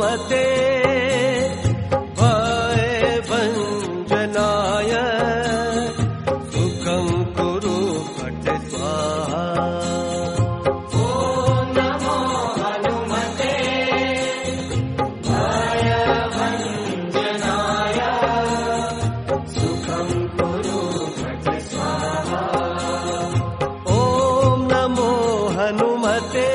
हनुमते भयभञ्जनाय सुखं कुरु फट् स्वाहा। ॐ नमो हनुमते भयभञ्जनाय सुखं कुरु फट् स्वाहा। ॐ नमो हनुमते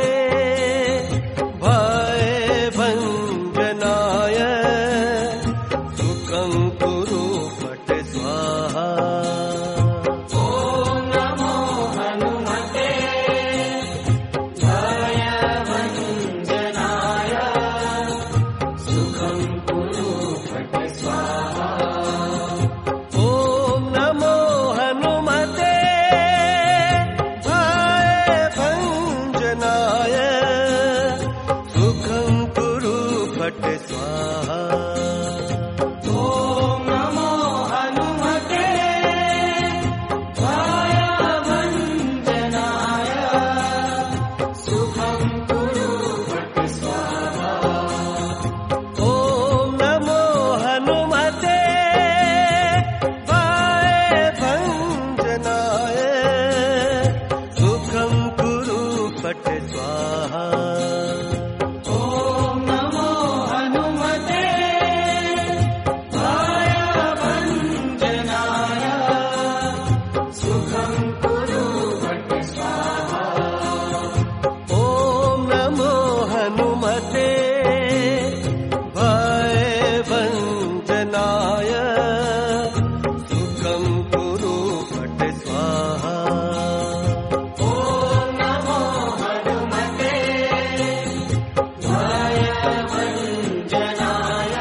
भयभञ्जनाय सुखं कुरु फट् स्वाहा। ॐ नमो हनुमते भयभञ्जनाय सुखं कुरु फट् स्वाहा। ॐ नमो हनुमते भयभञ्जनाय सुखं कुरु फट् स्वाहा। ॐ नमो हनुमते भयभञ्जनाय सुखं कुरु फट् स्वाहा। ॐ नमो हनुमते भयभञ्जनाय सुखं कुरु फट् स्वाहा। ॐ नमो हनुमते भयभञ्जनाय सुखं कुरु फट् स्वाहा। ॐ नमो हनुमते भयभञ्जनाय सुखं कुरु फट् स्वाहा। ॐ नमो हनुमते भयभञ्जनाय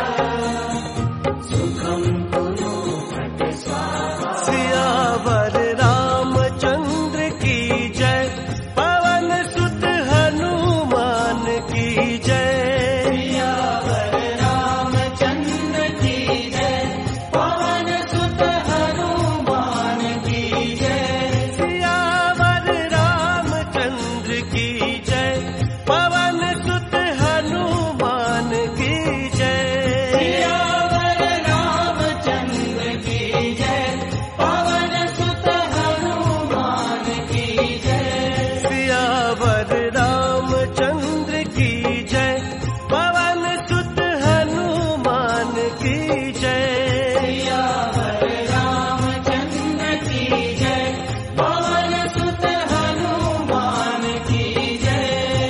सुखं कुरु फट् स्वाहा। सियावर रामचंद्र की जय, पवन सुत हनुमान की जय। सियावर रामचंद्र की जय, पवन सुत हनुमान की जय। सियावर रामचंद्र की जय, पवन सुत हनुमान की जय। सियावर रामचंद्र की जय, पवन सुत हनुमान की जय। सियावर रामचंद्र की जय, पवन सुत हनुमान की जय। सियावर रामचंद्र की जय, पवन सुत हनुमान की जय।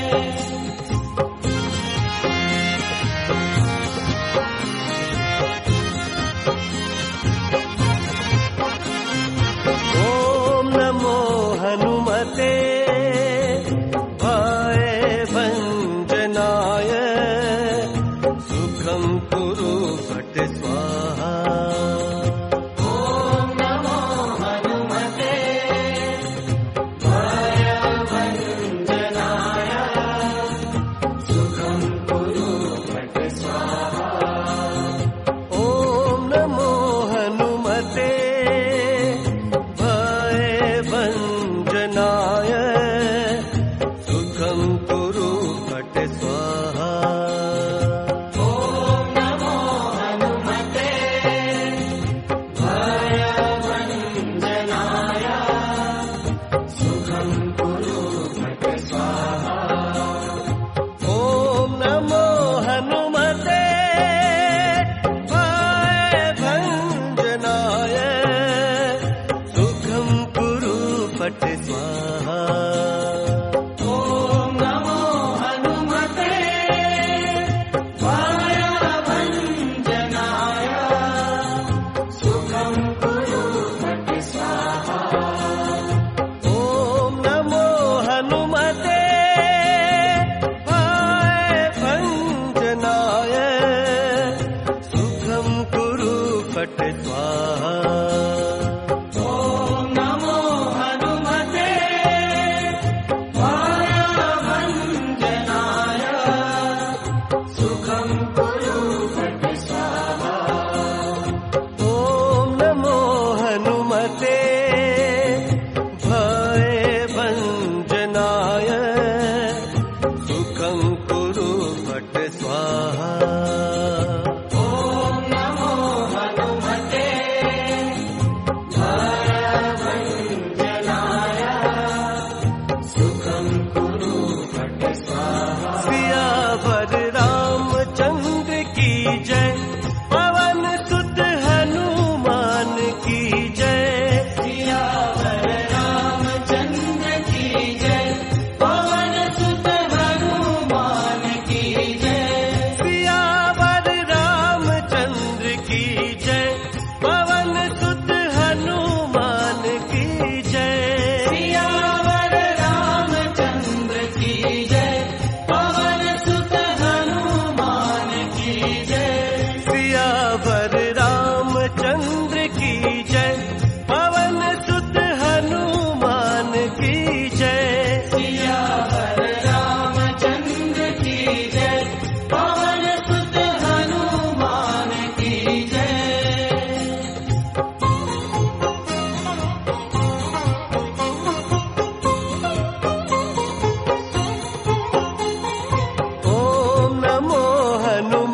ॐ नमो हनुमते भयभञ्जनाय सुखं कुरु फट् स्वाहा। ॐ नमो हनुमते भयभञ्जनाय सुखं कुरु फट् स्वाहा। ॐ नमो हनुमते भयभञ्जनाय सुखं कुरु फट् स्वाहा। ॐ नमो हनुमते भयभञ्जनाय सुखं कुरु फट् स्वाहा। ॐ नमो हनुमते भयभञ्जनाय सुखं कुरु फट् स्वाहा। ॐ नमो हनुमते भयभञ्जनाय सुखं कुरु फट् स्वाहा। ॐ नमो हनुमते भयभञ्जनाय सुखं कुरु फट् स्वाहा। ॐ नमो हनुमते भयभञ्जनाय सुखं कुरु फट् स्वाहा। ॐ नमो हनुमते भयभञ्जनाय सुखं कुरु फट् स्वाहा।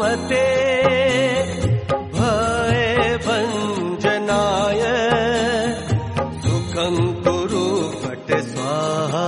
हनुमते भयभञ्जनाय सुखं कुरु फट् स्वाहा।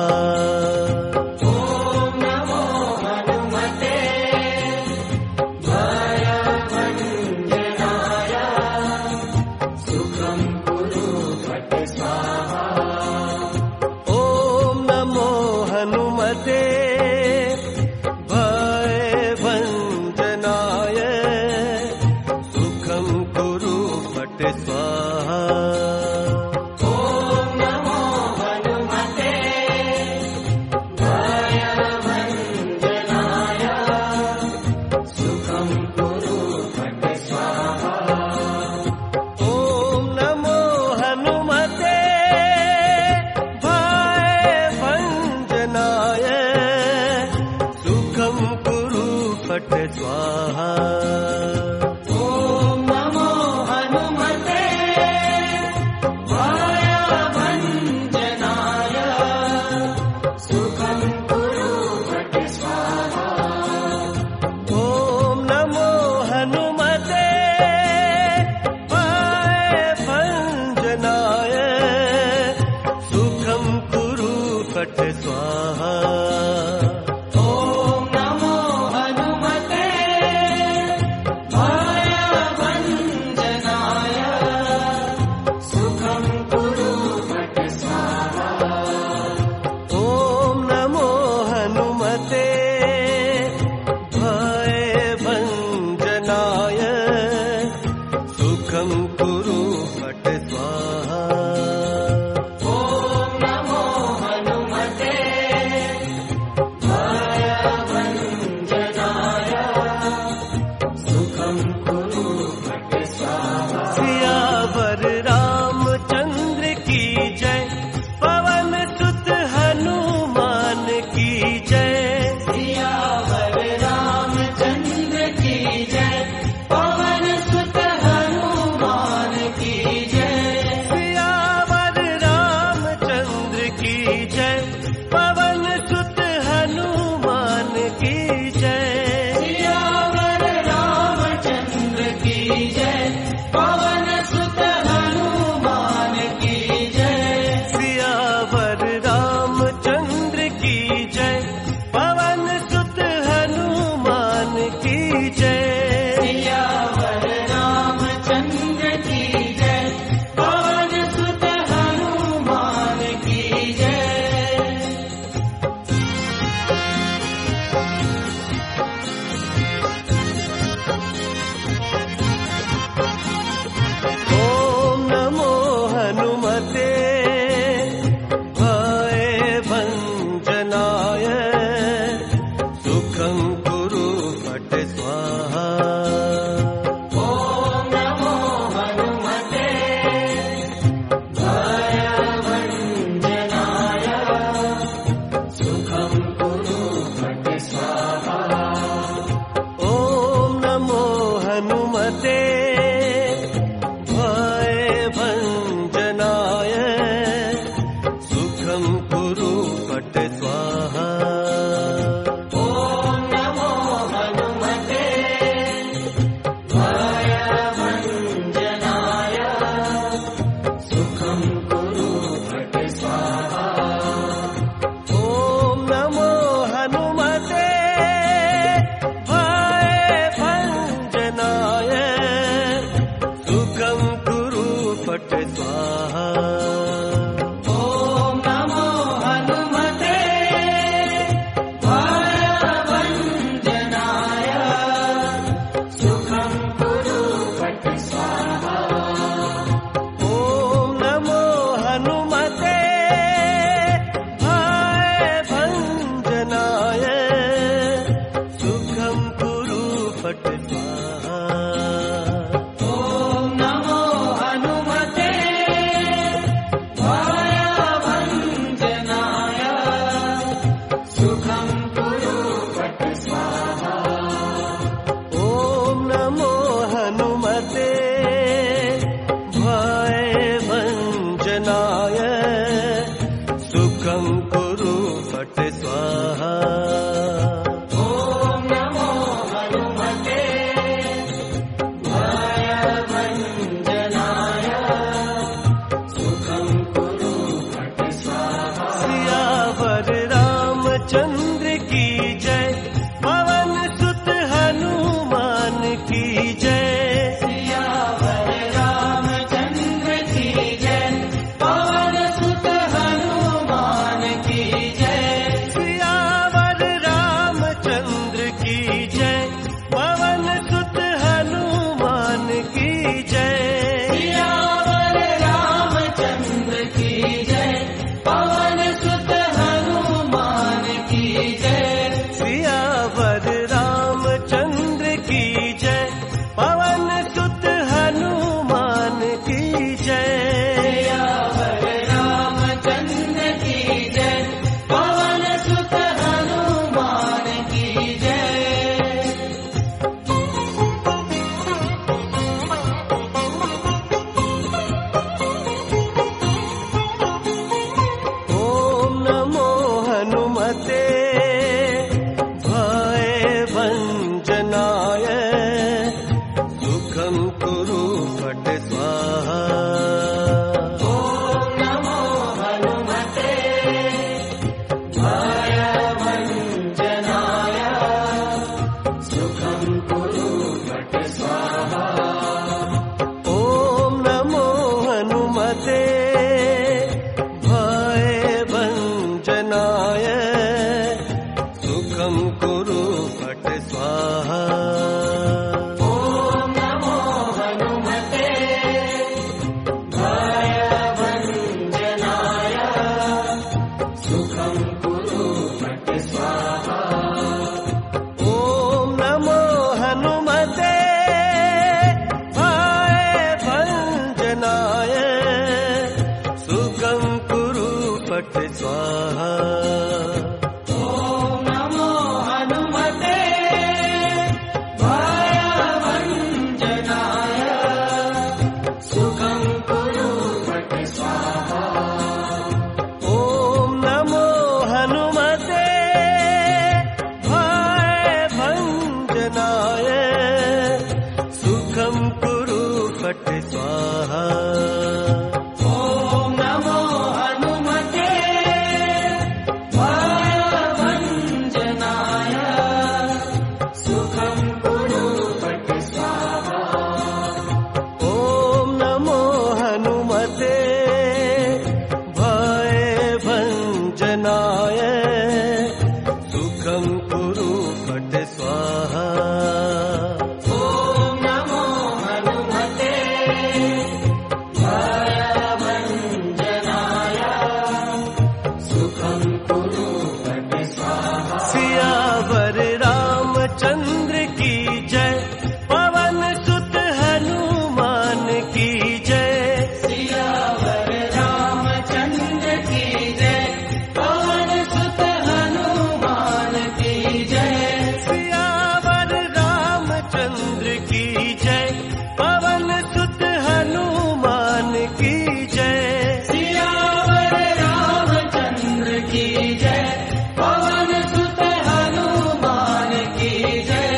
स्वाहा। ओम नमो हनुमते सियावर रामचंद्र की जय, पवन सुत हनुमान की जय। सियावर रामचंद्र की जय, पवन सुत हनुमान की जय। ओम नमो हनुमते भय भंजनाय, सुखं कुरु फट स्वाहा। ओम नमो हनुमते भय भंजनाय, सुखं कुरु फट स्वाहा। ओम नमो हनुमते भय भंजनाय, सुखं कुरु फट स्वाहा। ओम नमो हनुमते भय भंजनाय, सुखं कुरु फट स्वाहा। ओम नमो हनुमते भय भंजनाय, सुखं कुरु फट स्वाहा। ओम नमो हनुमते भय भंजनाय, सुखं कुरु फट स्वाहा। ओम नमो हनुमते भय भंजनाय, सुखं कुरु फट स्वाहा। ओम नमो हनुमते भय भंजनाय, सुखं कुरु फट स्वाहा। ओम नमो हनुमते भय भंजनाय, सुखं कुरु फट स्वाहा। ओम नमो हनुमते भय भंजनाय, सुखं कुरु फट स्वाहा। सियावर रामचंद्र की जय, पवन सुत हनुमान की जय। सियावर रामचंद्र की जय, पवन सुत हनुमान की जय। सियावर रामचंद्र की जय, पवन सुत हनुमान की जय। सियावर रामचंद्र की जय, पवन सुत हनुमान की जय।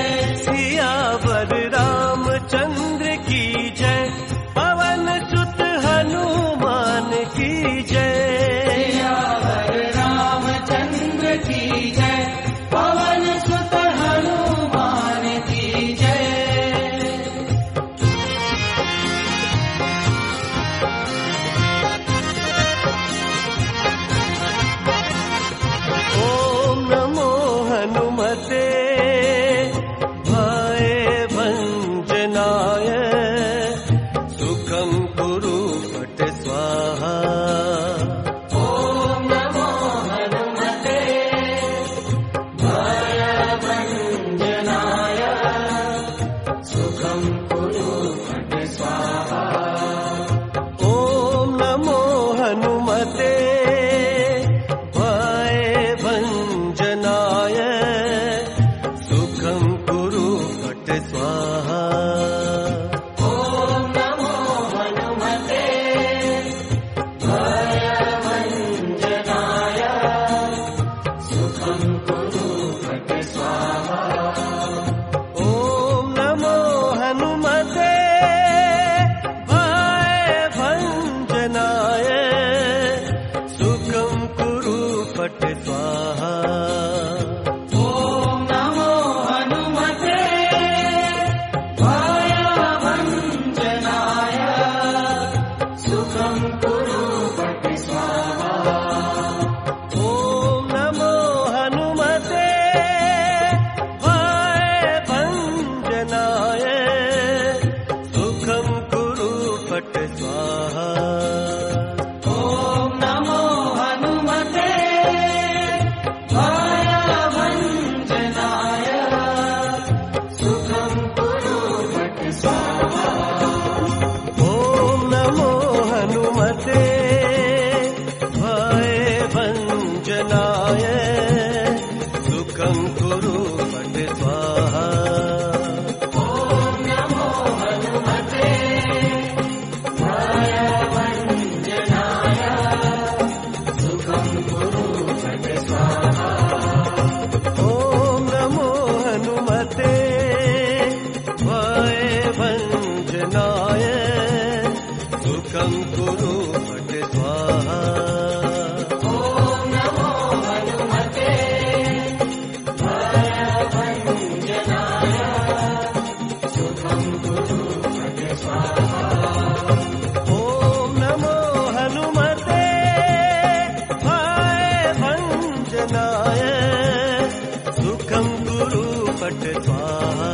फट् स्वाहा।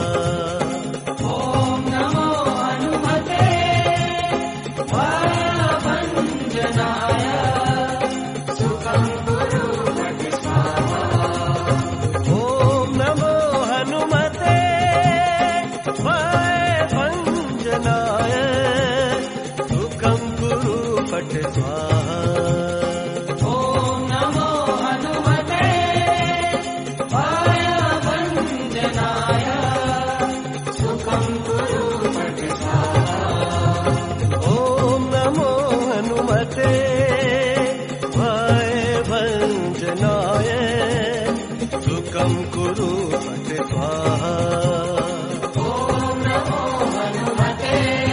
ॐ नमो हनुमते भयभञ्जनाय सुखं कुरु फट् स्वाहा। ॐ नमो हनुमते भयभञ्जनाय सुखं कुरु फट् स्वाहा। ॐ नमो हनुमते भयभञ्जनाय सुखं कुरु फट् स्वाहा। ॐ नमो हनुमते भयभञ्जनाय सुखं कुरु फट् स्वाहा। ॐ नमो हनुमते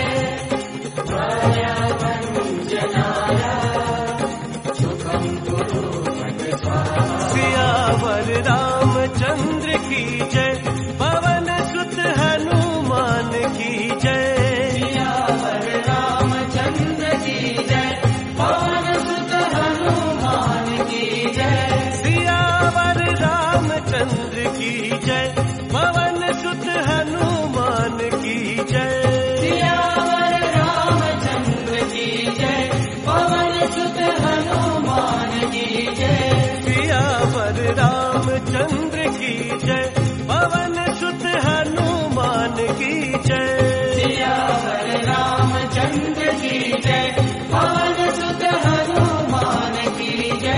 भयभञ्जनाय सुखं कुरु फट् स्वाहा। सियावर रामचंद्र की जय, पवन सुत हनुमान की जय। सियावर रामचंद्र की जय, पवन सुत हनुमान की जय। सियावर रामचंद्र की जय, पवन सुत हनुमान की जय। सियावर रामचंद्र की जय, पवन सुत हनुमान की जय। सियावर रामचंद्र की जय, पवन सुत हनुमान की जय। सियावर रामचंद्र की जय, पवन सुत हनुमान की जय।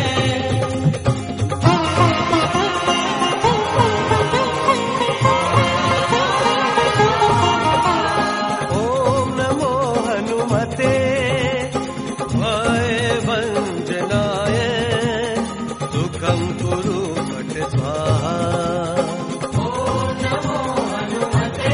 ॐ नमो हनुमते भयभञ्जनाय सुखं कुरु फट् स्वाहा। ॐ नमो हनुमते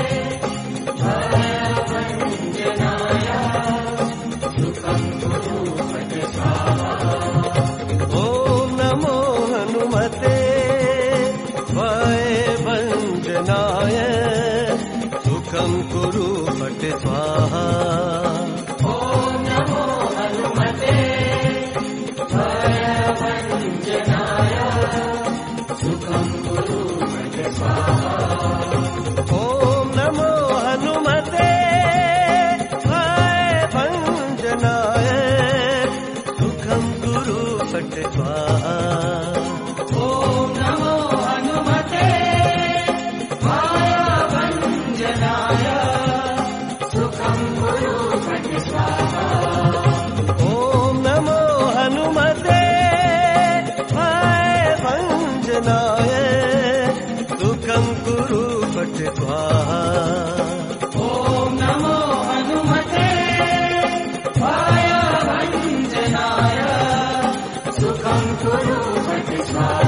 भयभञ्जनाय सुखं कुरु फट् स्वाहा। ॐ नमो हनुमते भयभञ्जनाय सुखं कुरु फट् स्वाहा। ॐ नमो हनुमते भयभञ्जनाय सुखं कुरु फट् स्वाहा। ॐ नमो हनुमते भयभञ्जनाय सुखं कुरु फट् स्वाहा। ॐ नमो हनुमते भयभञ्जनाय सुखं कुरु फट् स्वाहा। ॐ नमो हनुमते भयभञ्जनाय सुखं कुरु फट् स्वाहा। ॐ नमो हनुमते भयभञ्जनाय सुखं कुरु फट् स्वाहा।